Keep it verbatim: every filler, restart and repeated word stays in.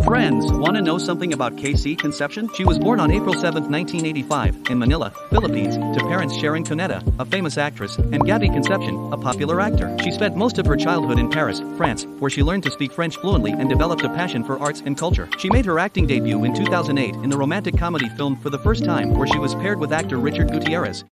Friends, wanna know something about K C Concepcion? She was born on April seventh, nineteen eighty-five, in Manila, Philippines, to parents Sharon Cuneta, a famous actress, and Gabby Concepcion, a popular actor. She spent most of her childhood in Paris, France, where she learned to speak French fluently and developed a passion for arts and culture. She made her acting debut in two thousand eight in the romantic comedy film For the First Time, where she was paired with actor Richard Gutierrez.